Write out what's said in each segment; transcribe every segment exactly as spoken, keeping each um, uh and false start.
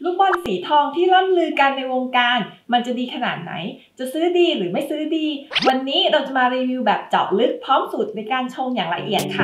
ลูกบอลสีทองที่ล่ำลือกันในวงการมันจะดีขนาดไหนจะซื้อดีหรือไม่ซื้อดีวันนี้เราจะมารีวิวแบบเจาะลึกพร้อมสูตรในการชงอย่างละเอียดค่ะ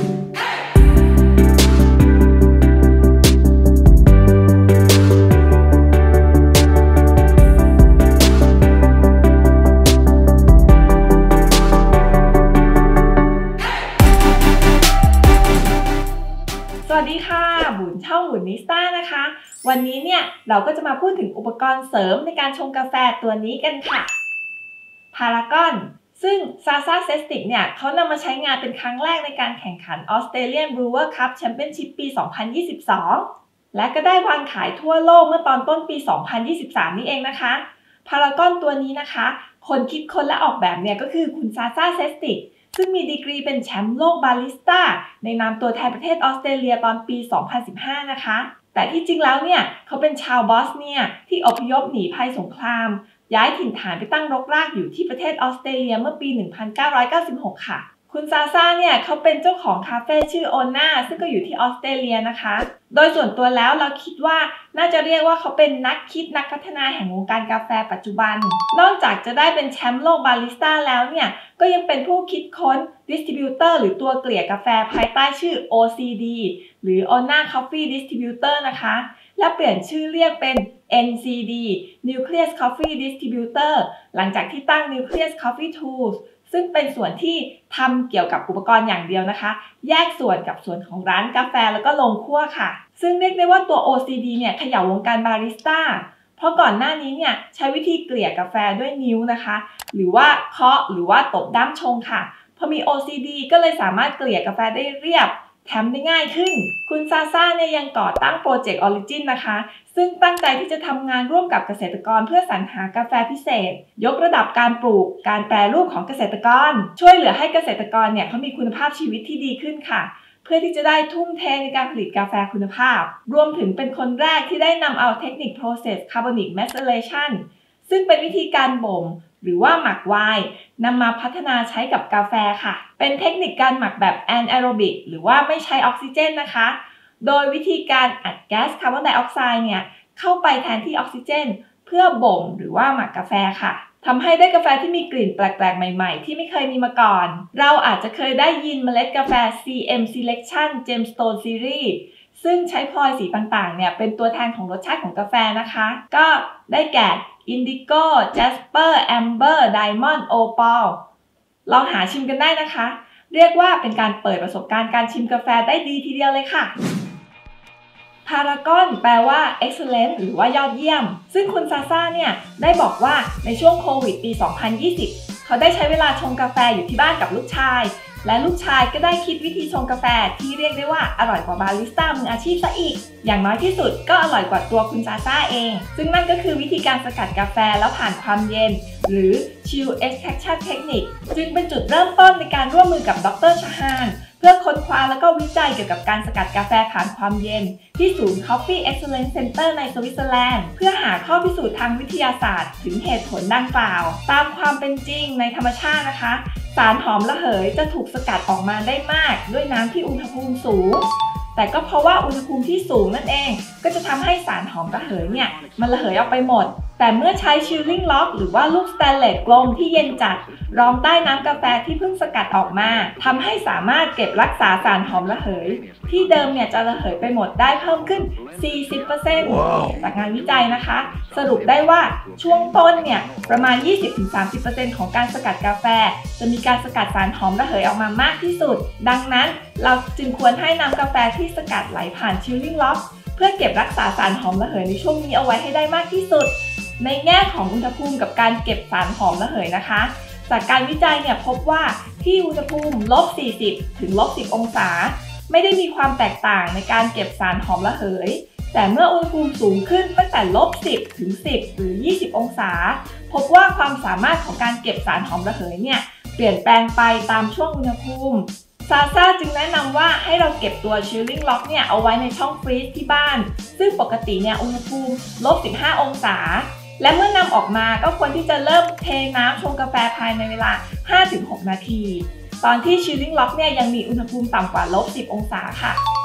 สวัสดีค่ะบุญช่องบุญนิสต้านะคะวันนี้เนี่ยเราก็จะมาพูดถึงอุปกรณ์เสริมในการชงกาแฟตัวนี้กันค่ะพารากอนซึ่ง Sasa Zestic เนี่ยเขานำมาใช้งานเป็นครั้งแรกในการแข่งขัน Australian Brewer Cup Championship ปี สองพันยี่สิบสอง และก็ได้วางขายทั่วโลกเมื่อตอนต้นปี สองพันยี่สิบสาม นี่เองนะคะพารากอนตัวนี้นะคะคนคิดค้นและออกแบบเนี่ยก็คือคุณ Sasa Zesticซึ่งมีดีกรีเป็นแชมป์โลกบาริสต้าในนามตัวแทนประเทศออสเตรเลียตอนปี สองพันสิบห้า นะคะแต่ที่จริงแล้วเนี่ยเขาเป็นชาวบอสเนียที่อพยพหนีภัยสงครามย้ายถิ่นฐานไปตั้งรกรากอยู่ที่ประเทศออสเตรเลียเมื่อปี หนึ่งพันเก้าร้อยเก้าสิบหก ค่ะคุณซาซ่าเนี่ยเขาเป็นเจ้าของคาเฟ่ชื่อโอน่าซึ่งก็อยู่ที่ออสเตรเลียนะคะโดยส่วนตัวแล้วเราคิดว่าน่าจะเรียกว่าเขาเป็นนักคิดนักพัฒนาแห่งวงการกาแฟปัจจุบันนอกจากจะได้เป็นแชมป์โลกบาริสต้าแล้วเนี่ยก็ยังเป็นผู้คิดค้นดิสติบิวเตอร์หรือตัวเกลี่ยกาแฟภายใต้ชื่อ โอ ซี ดี หรือ Ona Coffee Distributor นะคะและเปลี่ยนชื่อเรียกเป็น เอ็น ซี ดี Nucleus Coffee Distributor หลังจากที่ตั้ง Nucleus Coffee Toolsซึ่งเป็นส่วนที่ทำเกี่ยวกับอุปกรณ์อย่างเดียวนะคะแยกส่วนกับส่วนของร้านกาแฟแล้วก็โรงคั่วค่ะซึ่งเรียกได้ว่าตัว โอ ซี ดี เนี่ยเขย่าวงการบาริสต้าเพราะก่อนหน้านี้เนี่ยใช้วิธีเกลี่ยกาแฟด้วยนิ้วนะคะหรือว่าเคาะหรือว่าตบด้ามชงค่ะพอมี โอ ซี ดี ก็เลยสามารถเกลี่ยกาแฟได้เรียบแถมได้ง่ายขึ้นคุณซาซ่าเนี่ยยังก่อตั้งโปรเจกต์ออริจินนะคะซึ่งตั้งใจที่จะทำงานร่วมกับเกษตรกรเพื่อสรรหากาแฟพิเศษยกระดับการปลูกการแปรรูปของเกษตรกรช่วยเหลือให้เกษตรกรเนี่ยเขามีคุณภาพชีวิตที่ดีขึ้นค่ะเพื่อที่จะได้ทุ่มเทในการผลิตกาแฟคุณภาพรวมถึงเป็นคนแรกที่ได้นำเอาเทคนิค process carbonic maceration ซึ่งเป็นวิธีการบ่มหรือว่าหมักไวน์นำมาพัฒนาใช้กับกาแฟค่ะเป็นเทคนิคการหมักแบบ anaerobic หรือว่าไม่ใช้ออกซิเจนนะคะโดยวิธีการอัดแก๊สคาร์บอนไดออกไซด์เนี่ยเข้าไปแทนที่ออกซิเจนเพื่อบ่มหรือว่าหมักกาแฟค่ะทำให้ได้กาแฟที่มีกลิ่นแปลกๆใหม่ๆที่ไม่เคยมีมาก่อนเราอาจจะเคยได้ยินเมล็ดกาแฟ ซี เอ็ม Selection Gemstone Series ซึ่งใช้พลอยสีต่างๆเนี่ยเป็นตัวแทนของรสชาติของกาแฟนะคะก็ได้แก่ Indigo Jasper Amber Diamond Opal ลองหาชิมกันได้นะคะเรียกว่าเป็นการเปิดประสบการณ์การชิมกาแฟได้ดีทีเดียวเลยค่ะพารากอนแปลว่า excellent หรือว่ายอดเยี่ยมซึ่งคุณซาซ่าเนี่ยได้บอกว่าในช่วงโควิดปี สองพันยี่สิบ เขาได้ใช้เวลาชงกาแฟอยู่ที่บ้านกับลูกชายและลูกชายก็ได้คิดวิธีชงกาแฟที่เรียกได้ว่าอร่อยกว่าบาริสต้ามืออาชีพซะอีกอย่างน้อยที่สุดก็อร่อยกว่าตัวคุณซาซ่าเองซึ่งนั่นก็คือวิธีการสกัดกาแฟแล้วผ่านความเย็นหรือ chill extraction technique จึงเป็นจุดเริ่มต้นในการร่วมมือกับดร.ชาฮานเพื่อค้นคว้าและก็วิจัยเกี่ยวกับการสกัดกาแฟผ่านความเย็นที่ศูนย์ Coffee Excellence Center ในสวิตเซอร์แลนด์เพื่อหาข้อพิสูจน์ทางวิทยาศาสตร์ถึงเหตุผลดังกล่าวตามความเป็นจริงในธรรมชาตินะคะสารหอมระเหยจะถูกสกัดออกมาได้มากด้วยน้ำที่อุณหภูมิสูงแต่ก็เพราะว่าอุณหภูมิที่สูงนั่นเองก็จะทำให้สารหอมระเหยเนี่ยมันระเหยออกไปหมดแต่เมื่อใช้ chilling lock หรือว่าลูกสแตนเลสกลมที่เย็นจัดรองใต้น้ำกาแฟที่เพิ่งสกัดออกมาทำให้สามารถเก็บรักษาสารหอมระเหยที่เดิมเนี่ยจะระเหยไปหมดได้เพิ่มขึ้น สี่สิบเปอร์เซ็นต์ จากงานวิจัยนะคะสรุปได้ว่าช่วงต้นเนี่ยประมาณ ยี่สิบถึงสามสิบเปอร์เซ็นต์ ของการสกัดกาแฟจะมีการสกัดสารหอมระเหยออกมามากที่สุดดังนั้นเราจึงควรให้น้ำกาแฟที่สกัดไหลผ่าน chilling lock เพื่อเก็บรักษาสารหอมระเหยในช่วงนี้เอาไว้ให้ได้มากที่สุดในแง่ของอุณหภูมิกับการเก็บสารหอมระเหยนะคะจากการวิจัยเนี่ยพบว่าที่อุณหภูมิ ลบสี่สิบ ถึง ลบสิบ องศาไม่ได้มีความแตกต่างในการเก็บสารหอมระเหยแต่เมื่ออุณหภูมิสูงขึ้นตั้งแต่ ลบสิบ ถึง สิบ หรือ ยี่สิบ องศาพบว่าความสามารถของการเก็บสารหอมระเหยเนี่ยเปลี่ยนแปลงไปตามช่วงอุณหภูมิซาซ่าจึงแนะนำว่าให้เราเก็บตัว chilling lock เนี่ยเอาไว้ในช่องฟรีซที่บ้านซึ่งปกติเนี่ยอุณหภูมิ ลบสิบห้า องศาและเมื่อนำออกมาก็ควรที่จะเริ่มเทน้ำชงกาแฟภายในเวลา ห้าถึงหก นาทีตอนที่ chilling lock เนี่ยยังมีอุณหภูมิต่ำกว่า ลบสิบ องศาค่ะ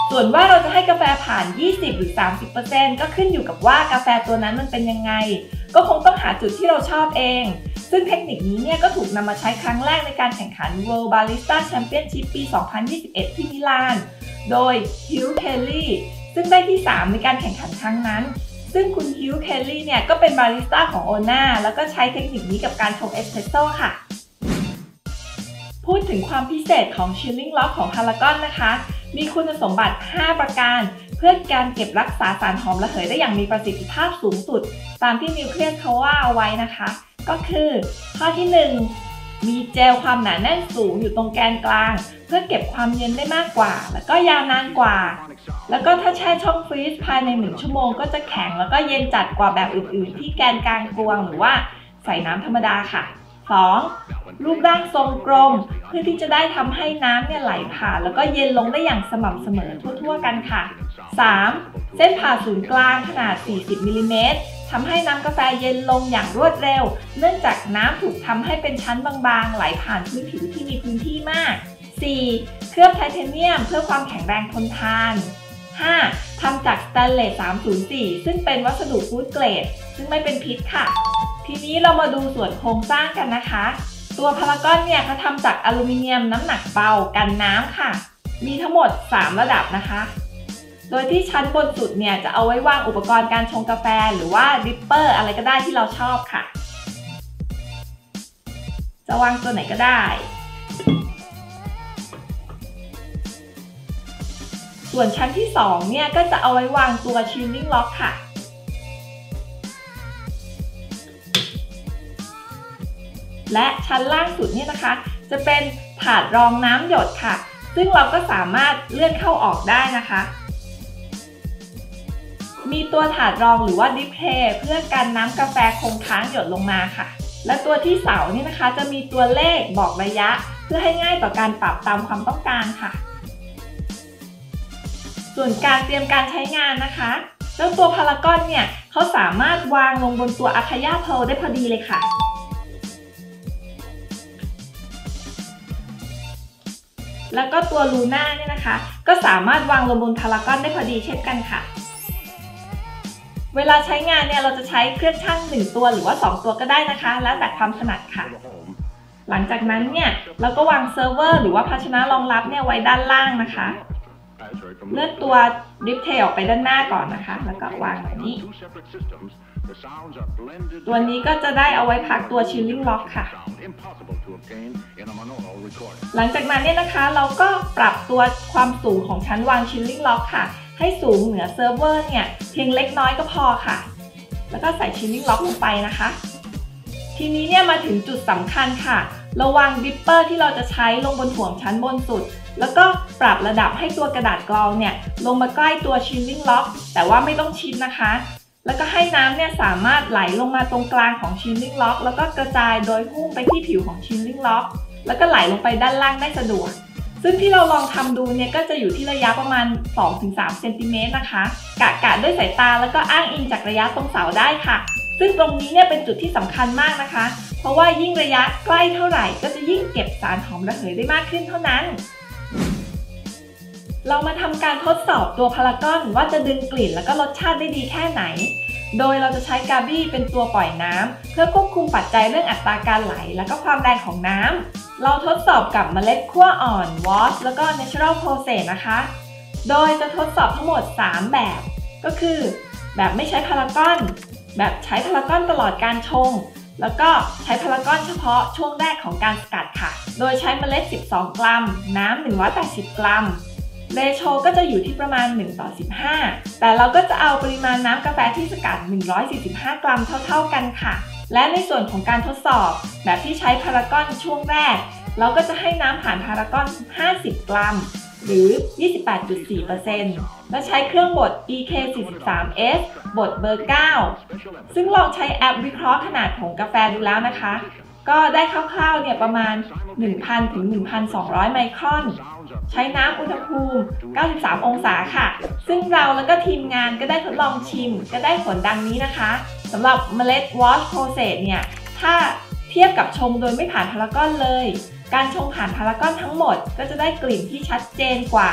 ส่วนว่าเราจะให้กาแฟผ่าน ยี่สิบ หรือ สามสิบเปอร์เซ็นต์ ก็ขึ้นอยู่กับว่ากาแฟตัวนั้นมันเป็นยังไงก็คงต้องหาจุดที่เราชอบเองซึ่งเทคนิคนี้เนี่ยก็ถูกนำมาใช้ครั้งแรกในการแข่งขัน World Barista Championship ปี สองพันยี่สิบเอ็ด ที่มิลาน โดย Hugh Kelly ซึ่งได้ที่ สาม ในการแข่งขันครั้งนั้นซึ่งคุณ Hugh Kelly เนี่ยก็เป็นบาริสต้าของ โอ เอ็น เอ แล้วก็ใช้เทคนิคนี้กับการชงเอสเพรสโซ่ค่ะพูดถึงความพิเศษของ Chilling Lock ของ Paragon นะคะมีคุณสมบัติ ห้า ประการเพื่อการเก็บรักษาสารหอมระเหยได้อย่างมีประสิทธิภาพสูงสุดตามที่นิวเคลียสเขาว่าเอาไว้นะคะก็คือข้อที่ หนึ่ง มีเจลความหนาแน่นสูงอยู่ตรงแกนกลางเพื่อเก็บความเย็นได้มากกว่าแล้วก็ยาวนานกว่าแล้วก็ถ้าแช่ช่องฟรีซภายในหนึ่งชั่วโมงก็จะแข็งแล้วก็เย็นจัดกว่าแบบอื่นๆที่แกนกลางกลวงหรือว่าใส่น้ำธรรมดาค่ะ สอง รูปร่างทรงกลมเพื่อที่จะได้ทำให้น้ำเนี่ยไหลผ่านแล้วก็เย็นลงได้อย่างสม่ำเสมอทั่วๆกันค่ะ สาม เส้นผ่าศูนย์กลางขนาด สี่สิบ มิลลิเมตรทำให้น้ำกาแฟเย็นลงอย่างรวดเร็วเนื่องจากน้ำถูกทำให้เป็นชั้นบางๆไหลผ่านพื้นผิวที่มีพื้นที่มาก สี่ เคลือบไทเทเนียมเพื่อความแข็งแรงทนทาน ห้า ทำจากสแตนเลส สามศูนย์สี่ ซึ่งเป็นวัสดุฟู้ดเกรดซึ่งไม่เป็นพิษค่ะทีนี้เรามาดูส่วนโครงสร้างกันนะคะตัวพารากอนเนี่ยเขาทำจากอลูมิเนียมน้ำหนักเบากันน้ำค่ะมีทั้งหมดสามระดับนะคะโดยที่ชั้นบนสุดเนี่ยจะเอาไว้วางอุปกรณ์การชงกาแฟหรือว่าดริปเปอร์อะไรก็ได้ที่เราชอบค่ะจะวางตัวไหนก็ได้ส่วนชั้นที่สองเนี่ยก็จะเอาไว้วางตัว Chilling Lock ค่ะและชั้นล่างสุดเนี่ยนะคะจะเป็นถาดรองน้ำหยดค่ะซึ่งเราก็สามารถเลื่อนเข้าออกได้นะคะมีตัวถาดรองหรือว่าดิฟเทย์เพื่อกันน้ำกาแฟคงค้างหยดลงมาค่ะและตัวที่เสาเนี่ยนะคะจะมีตัวเลขบอกระยะเพื่อให้ง่ายต่อการปรับตามความต้องการค่ะส่วนการเตรียมการใช้งานนะคะเจ้าตัวพารากอนเนี่ยเขาสามารถวางลงบนตัวอะคายาเพร์ลได้พอดีเลยค่ะแล้วก็ตัวลูน่าเนี่ยนะคะก็สามารถวางลงบนพารากอนได้พอดีเช่นกันค่ะเวลาใช้งานเนี่ยเราจะใช้เครื่องชั่งหนึ่งตัวหรือว่าสองตัวก็ได้นะคะแล้วแต่ความถนัดค่ะหลังจากนั้นเนี่ยเราก็วางเซิร์ฟเวอร์หรือว่าภาชนะรองรับเนี่ยไว้ด้านล่างนะคะเลื่อนตัวดิฟเทลออกไปด้านหน้าก่อนนะคะแล้วก็วางแบบนี้ตัวนี้ก็จะได้เอาไว้พักตัว Chilling Lock ค่ะหลังจากนั้นเนี่ยนะคะเราก็ปรับตัวความสูงของชั้นวาง Chilling Lock ค่ะให้สูงเหนือเซิร์ฟเวอร์เนี่ยเพียงเล็กน้อยก็พอค่ะแล้วก็ใส่ Chilling Lock ลงไปนะคะทีนี้เนี่ยมาถึงจุดสำคัญค่ะเราวางดิปเปอร์ที่เราจะใช้ลงบนถ่วงชั้นบนสุดแล้วก็ปรับระดับให้ตัวกระดาษกรองเนี่ยลงมาใกล้ตัว Chilling Lock แต่ว่าไม่ต้องชิดนะคะแล้วก็ให้น้ำเนี่ยสามารถไหลลงมาตรงกลางของ Chilling Lock แล้วก็กระจายโดยหุ้มไปที่ผิวของ Chilling Lock แล้วก็ไหลลงไปด้านล่างได้สะดวกซึ่งที่เราลองทำดูเนี่ยก็จะอยู่ที่ระยะประมาณ สองถึงสาม เซนติเมตรนะคะกะกะด้วยสายตาแล้วก็อ้างอิงจากระยะตรงเสาได้ค่ะซึ่งตรงนี้เนี่ยเป็นจุดที่สำคัญมากนะคะเพราะว่ายิ่งระยะใกล้เท่าไหร่ก็จะยิ่งเก็บสารหอมระเหยได้มากขึ้นเท่านั้นเรามาทำการทดสอบตัวพารากอนว่าจะดึงกลิ่นแล้วก็รสชาติได้ดีแค่ไหนโดยเราจะใช้กาบี้เป็นตัวปล่อยน้ำเพื่อควบคุมปัจจัยเรื่องอัตราการไหลและก็ความแรงของน้ำเราทดสอบกับเมล็ดคั่วอ่อน วอช แล้วก็ Natural Process นะคะโดยจะทดสอบทั้งหมดสามแบบก็คือแบบไม่ใช้พารากอนแบบใช้พารากอนตลอดการชงแล้วก็ใช้พารากอนเฉพาะช่วงแรกของการสกัดค่ะโดยใช้เมล็ดสิบสองกรัมน้ำหนึ่งร้อยแปดสิบกรัมเรโชก็จะอยู่ที่ประมาณหนึ่งต่อสิบห้าแต่เราก็จะเอาปริมาณน้ำกาแฟที่สกัดหนึ่งร้อยสี่สิบห้ากรัมเท่าๆกันค่ะและในส่วนของการทดสอบแบบที่ใช้พารากอนช่วงแรกเราก็จะให้น้ำผ่านพารากอนห้าสิบกรัมหรือ ยี่สิบแปดจุดสี่เปอร์เซ็นต์ และใช้เครื่องบด อี เค สี่สิบสาม เอส บดเบอร์เก้าซึ่งลองใช้แอปวิเคราะห์ขนาดผงกาแฟดูแล้วนะคะก็ได้คร่าวๆเนี่ยประมาณ หนึ่งพัน ถึง หนึ่งพันสองร้อย ไมครอนใช้น้ำอุณหภูมิเก้าสิบสามองศาค่ะซึ่งเราแล้วก็ทีมงานก็ได้ทดลองชิมก็ได้ผลดังนี้นะคะสำหรับเมล็ด วอช Process เนี่ยถ้าเทียบกับชงโดยไม่ผ่านพารากอนเลยการชงผ่านพารากอนทั้งหมดก็จะได้กลิ่นที่ชัดเจนกว่า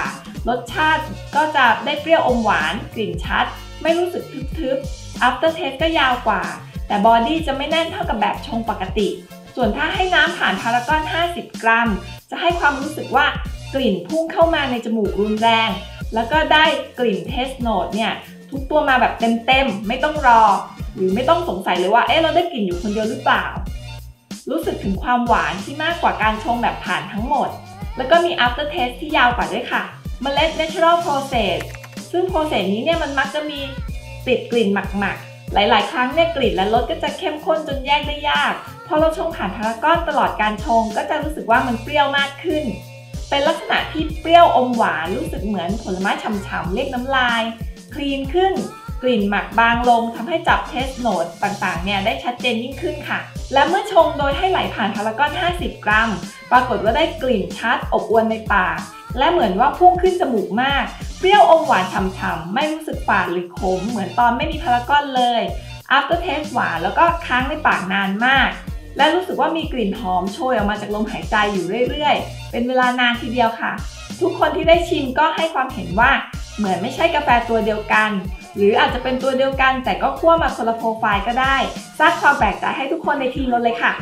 รสชาติก็จะได้เปรี้ยวอมหวานกลิ่นชัดไม่รู้สึกทึบๆ after taste ก็ยาวกว่าแต่บอดี้จะไม่แน่นเท่ากับแบบชงปกติส่วนถ้าให้น้ำผ่านพารากอนห้าสิบกรัมจะให้ความรู้สึกว่ากลิ่นพุ่งเข้ามาในจมูกรุนแรงแล้วก็ได้กลิ่นเทสโนตเนี่ยทุกตัวมาแบบเต็มๆไม่ต้องรอหรือไม่ต้องสงสัยเลยว่าเอ๊ะเราได้กลิ่นอยู่คนเดียวหรือเปล่ารู้สึกถึงความหวานที่มากกว่าการชงแบบผ่านทั้งหมดแล้วก็มี after taste ที่ยาวกว่าด้วยค่ะเมล็ด natural process ซึ่ง process นี้เนี่ยมันมักจะมีติดกลิ่นหมักๆหลายๆครั้งเนี่ยกลิ่นและรสก็จะเข้มข้นจนแยกได้ยากพอเราชงผ่านพารากอนตลอดการชงก็จะรู้สึกว่ามันเปรี้ยวมากขึ้นเป็นลักษณะที่เปรี้ยวอมหวานรู้สึกเหมือนผลไม้ฉ่ำๆเรียกน้ำลายคลีนขึ้นกลิ่นหมักบางลงทำให้จับเทสโนตต่างๆเนี่ยได้ชัดเจนยิ่งขึ้นค่ะและเมื่อชงโดยให้ไหลผ่านพารากอนห้าสิบกรัมปรากฏว่าได้กลิ่นชัดอบอวลในปากและเหมือนว่าพุ่งขึ้นจมูกมากเปรี้ยวอมหวานฉ่ำๆไม่รู้สึกฝาดหรือขมเหมือนตอนไม่มีพารากอนเลย after taste หวานแล้วก็ค้างในปากนานมากและรู้สึกว่ามีกลิ่นหอมโชยออกมาจากลมหายใจอยู่เรื่อยๆเป็นเวลานานทีเดียวค่ะทุกคนที่ได้ชิมก็ให้ความเห็นว่าเหมือนไม่ใช่กาแฟตัวเดียวกันหรืออาจจะเป็นตัวเดียวกันแต่ก็คั่วมาคนละโปรไฟล์ก็ได้สร้างความแปลกใจให้ทุกคนในทีมเราเลยค่ะ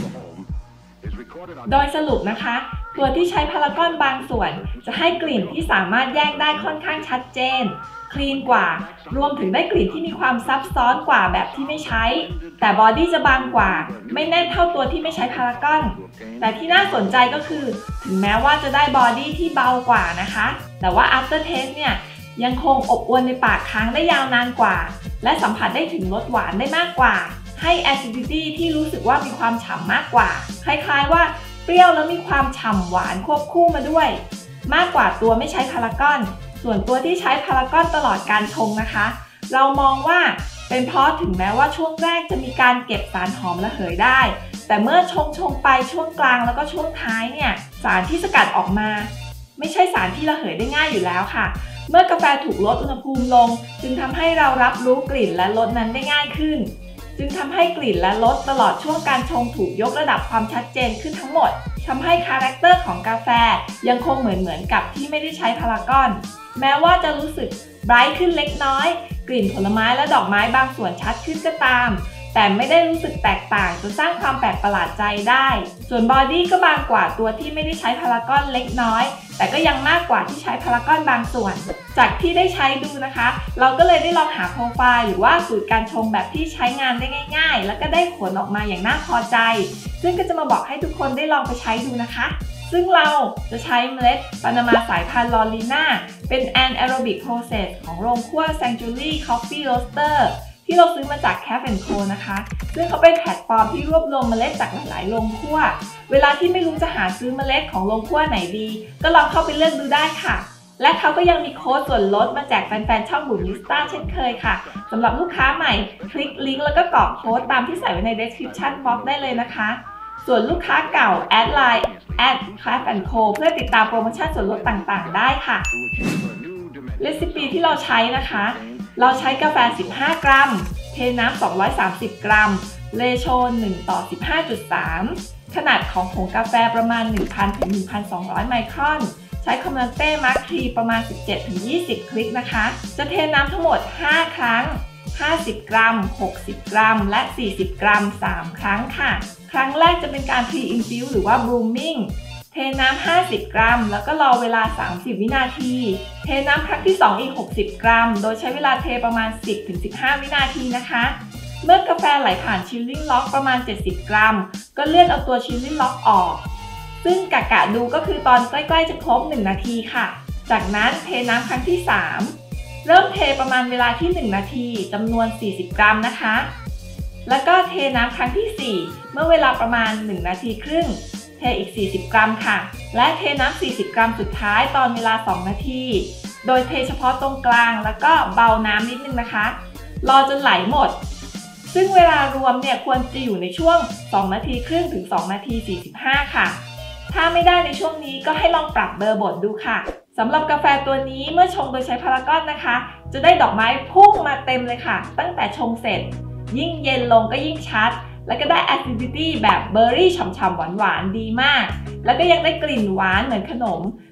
โดยสรุปนะคะตัวที่ใช้พารากอนบางส่วนจะให้กลิ่นที่สามารถแยกได้ค่อนข้างชัดเจนคลีนกว่ารวมถึงได้กลิ่นที่มีความซับซ้อนกว่าแบบที่ไม่ใช้แต่บอดี้จะบางกว่าไม่แน่นเท่าตัวที่ไม่ใช้พารากอนแต่ที่น่าสนใจก็คือถึงแม้ว่าจะได้บอดี้ที่เบากว่านะคะแต่ว่า after taste เนี่ยยังคงอบอวลในปากค้างได้ยาวนานกว่าและสัมผัสได้ถึงรสหวานได้มากกว่าให้ acidity ที่รู้สึกว่ามีความฉ่ำมากกว่าคล้ายๆว่าเปรี้ยวแล้วมีความฉ่ำหวานควบคู่มาด้วยมากกว่าตัวไม่ใช้พารากอนส่วนตัวที่ใช้พารากอนตลอดการชงนะคะเรามองว่าเป็นเพราะถึงแม้ว่าช่วงแรกจะมีการเก็บสารหอมระเหยได้แต่เมื่อชงชงไปช่วงกลางแล้วก็ช่วงท้ายเนี่ยสารที่สกัดออกมาไม่ใช่สารที่ระเหยได้ง่ายอยู่แล้วค่ะเมื่อกาแฟถูกลดอุณหภูมิลงจึงทำให้เรารับรู้กลิ่นและรสนั้นได้ง่ายขึ้นจึงทำให้กลิ่นและรสตลอดช่วงการชงถูกยกระดับความชัดเจนขึ้นทั้งหมดทำให้คาแรคเตอร์ของกาแฟยังคงเหมือนเหมือนกับที่ไม่ได้ใช้พารากอนแม้ว่าจะรู้สึกไบรท์ขึ้นเล็กน้อยกลิ่นผลไม้และดอกไม้บางส่วนชัดขึ้นก็ตามแต่ไม่ได้รู้สึกแตกต่างจนสร้างความแปลกประหลาดใจได้ส่วนบอดี้ก็บางกว่าตัวที่ไม่ได้ใช้พารากอนเล็กน้อยแต่ก็ยังมากกว่าที่ใช้พารากอนบางส่วนจากที่ได้ใช้ดูนะคะเราก็เลยได้ลองหาโปรไฟล์หรือว่าสูตรการชงแบบที่ใช้งานได้ง่ายๆแล้วก็ได้ผลออกมาอย่างน่าพอใจซึ่งก็จะมาบอกให้ทุกคนได้ลองไปใช้ดูนะคะซึ่งเราจะใช้เมล็ดปานามาสายพันธุ์ลอรีน่าเป็น anaerobic process ของโรงคั่ว Sanctuary Coffee Roaster ที่เราซื้อมาจาก Craft แอนด์ Co นะคะซึ่งเขาเป็นแพลตฟอร์มที่รวบรวมเมล็ดจากหลายๆโรงคั่วเวลาที่ไม่รู้จะหาซื้อเมล็ดของโรงคั่วไหนดีก็ลองเข้าไปเลือกดูได้ค่ะและเขาก็ยังมีโค้ดส่วนลดมาแจกแฟนๆช่องบุ๋มนิสต้าเช่นเคยค่ะสำหรับลูกค้าใหม่คลิกลิงก์แล้วก็กรอกโค้ดตามที่ใส่ไว้ใน description box ได้เลยนะคะส่วนลูกค้าเก่าแอดไลน์ แอท คราฟต์ แอนด์ โค เพื่อติดตามโปรโมชั่นส่วนลดต่างๆได้ค่ะเรซิปีที่เราใช้นะคะเราใช้กาแฟสิบห้ากรัมเทน้ำสองร้อยสามสิบกรัมเรโชหนึ่งต่อ สิบห้าจุดสาม ขนาดของผงกาแฟประมาณ หนึ่งพันถึงหนึ่งพันสองร้อย ไมครอนใช้คอมมานเต้มาร์คทรีประมาณ สิบเจ็ดถึงยี่สิบ คลิกนะคะจะเทน้ำทั้งหมดห้าครั้งห้าสิบกรัมหกสิบกรัมและสี่สิบกรัมสามครั้งค่ะครั้งแรกจะเป็นการ pre-infuse หรือว่า blooming เทน้ำห้าสิบกรัมแล้วก็รอเวลาสามสิบวินาทีเทน้ำครั้งที่สองอีกหกสิบกรัมโดยใช้เวลาเทประมาณ สิบถึงสิบห้า วินาทีนะคะเมื่อกาแฟไหลผ่าน chilling lock ประมาณเจ็ดสิบกรัมก็เลื่อนเอาตัว chilling lock ออกซึ่งกะกะดูก็คือตอนใกล้ๆจะครบหนึ่งนาทีค่ะจากนั้นเทน้ำครั้งที่สามเริ่มเทประมาณเวลาที่หนึ่งนาทีจำนวนสี่สิบกรัมนะคะแล้วก็เทน้ำครั้งที่สี่เมื่อเวลาประมาณหนึ่งนาทีครึ่งเทอีกสี่สิบกรัมค่ะและเทน้ำสี่สิบกรัมสุดท้ายตอนเวลาสองนาทีโดยเทเฉพาะตรงกลางแล้วก็เบาน้ำนิดนึงนะคะรอจนไหลหมดซึ่งเวลารวมเนี่ยควรจะอยู่ในช่วงสองนาทีครึ่งถึงสองนาทีสี่สิบห้าค่ะถ้าไม่ได้ในช่วงนี้ก็ให้ลองปรับเบอร์บดดูค่ะสำหรับกาแฟตัวนี้เมื่อชงโดยใช้พารากอนนะคะจะได้ดอกไม้พุ่งมาเต็มเลยค่ะตั้งแต่ชงเสร็จยิ่งเย็นลงก็ยิ่งชัดแล้วก็ได้ acidity แบบเบอร์รี่ฉ่ำๆหวานๆดีมากแล้วก็ยังได้กลิ่นหวานเหมือนขนม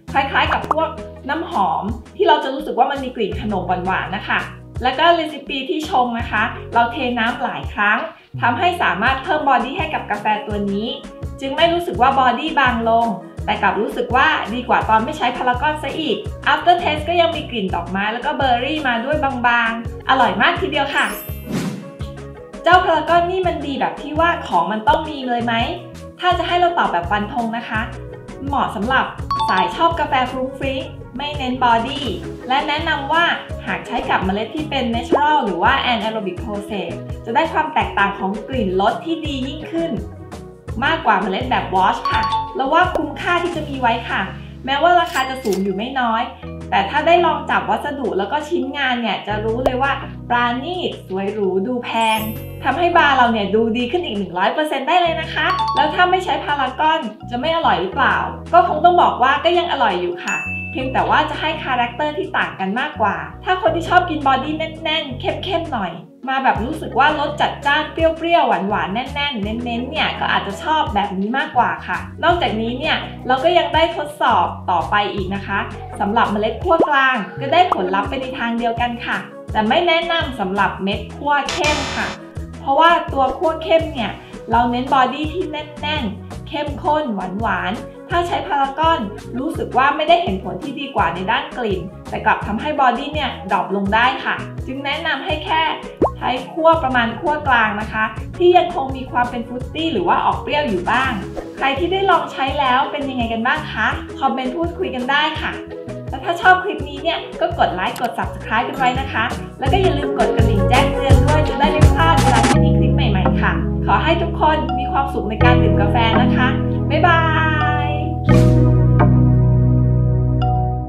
คล้ายๆกับพวกน้ำหอมที่เราจะรู้สึกว่ามันมีกลิ่นขนมหวานๆนะคะแล้วก็เรซิปีที่ชงนะคะเราเทน้ำหลายครั้งทำให้สามารถเพิ่มบอดี้ให้กับกาแฟตัวนี้จึงไม่รู้สึกว่าบอดี้บางลงแต่กลับรู้สึกว่าดีกว่าตอนไม่ใช้พารากอนซะอีก After Taste ก็ยังมีกลิ่นดอกไม้แล้วก็เบอร์รี่มาด้วยบางๆอร่อยมากทีเดียวค่ะเจ้าพารากอนนี่มันดีแบบที่ว่าของมันต้องมีเลยไหมถ้าจะให้เราตอบแบบฟันธงนะคะเหมาะสำหรับสายชอบกาแฟฟรุ้งฟริ้งไม่เน้นบอดี้และแนะนำว่าหากใช้กับเมล็ดที่เป็น Natural หรือว่า Anaerobic Process จะได้ความแตกต่างของกลิ่นรสที่ดียิ่งขึ้นมากกว่าเมล็ดแบบวอชค่ะแล้วว่าคุ้มค่าที่จะมีไว้ค่ะแม้ว่าราคาจะสูงอยู่ไม่น้อยแต่ถ้าได้ลองจับวัสดุแล้วก็ชิ้นงานเนี่ยจะรู้เลยว่าปราณีตสวยหรูดูแพงทำให้บาร์เราเนี่ยดูดีขึ้นอีก หนึ่งร้อยเปอร์เซ็นต์ ได้เลยนะคะแล้วถ้าไม่ใช้พารากอนจะไม่อร่อยหรือเปล่าก็คงต้องบอกว่าก็ยังอร่อยอยู่ค่ะเพียงแต่ว่าจะให้คาแรคเตอร์ที่ต่างกันมากกว่าถ้าคนที่ชอบกินบอดี้แน่นๆเข้มๆหน่อยมาแบบรู้สึกว่ารสจัดจ้านเปรี้ยวๆหวานๆแน่นๆเน้นๆเนี่ยก็อาจจะชอบแบบนี้มากกว่าค่ะนอกจากนี้เนี่ยเราก็ยังได้ทดสอบต่อไปอีกนะคะสำหรับเมล็ดคั่วกลางก็ได้ผลลัพธ์ไปในทางเดียวกันค่ะแต่ไม่แนะนำสำหรับเม็ดคั่วเข้มค่ะเพราะว่าตัวคั่วเข้มเนี่ยเราเน้นบอดี้ที่แน่นๆเข้มข้นหวานๆถ้าใช้พารากอนรู้สึกว่าไม่ได้เห็นผลที่ดีกว่าในด้านกลิ่นแต่กลับทำให้บอดี้เนี่ยดรอปลงได้ค่ะจึงแนะนำให้แค่ใช้คั่วประมาณคั่วกลางนะคะที่ยังคงมีความเป็นฟรุตตี้หรือว่าออกเปรี้ยวอยู่บ้างใครที่ได้ลองใช้แล้วเป็นยังไงกันบ้างคะคอมเมนต์พูดคุยกันได้ค่ะและถ้าชอบคลิปนี้เนี่ยก็กดไลค์กด ซับสไครบ์ กันไว้นะคะแล้วก็อย่าลืมกดกระดิ่งแจ้งเตือนด้วยจะได้ไม่พลาดเวลาที่มีคลิปใหม่ๆค่ะขอให้ทุกคนมีความสุขในการดื่มกาแฟนะคะบ๊ายบาย